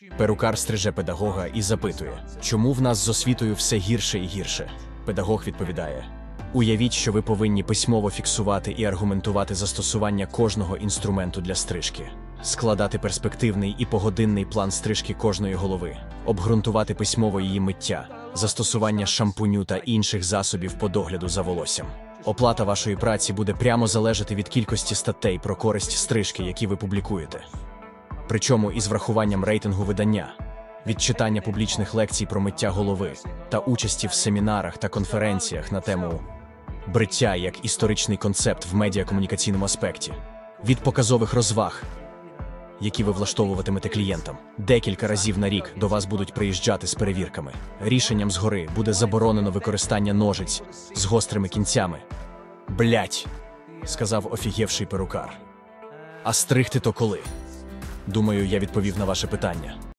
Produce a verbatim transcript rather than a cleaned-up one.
Перукар стриже педагога і запитує, чому в нас з освітою все гірше і гірше. Педагог відповідає: уявіть, що ви повинні письмово фіксувати і аргументувати застосування кожного інструменту для стрижки, складати перспективний і погодинний план стрижки кожної голови, обґрунтувати письмово її миття, застосування шампуню та інших засобів по догляду за волоссям. Оплата вашої праці буде прямо залежати від кількості статей про користь стрижки, які ви публікуєте. Причому із врахуванням рейтингу видання, від читання публічних лекцій про миття голови та участі в семінарах та конференціях на тему бриття як історичний концепт в медіакомунікаційному аспекті, від показових розваг, які ви влаштовуватимете клієнтам. Декілька разів на рік до вас будуть приїжджати з перевірками. Рішенням згори буде заборонено використання ножиць з гострими кінцями. «Блядь», – сказав офігівший перукар. А стригти то коли? Думаю, я відповів на ваше питання.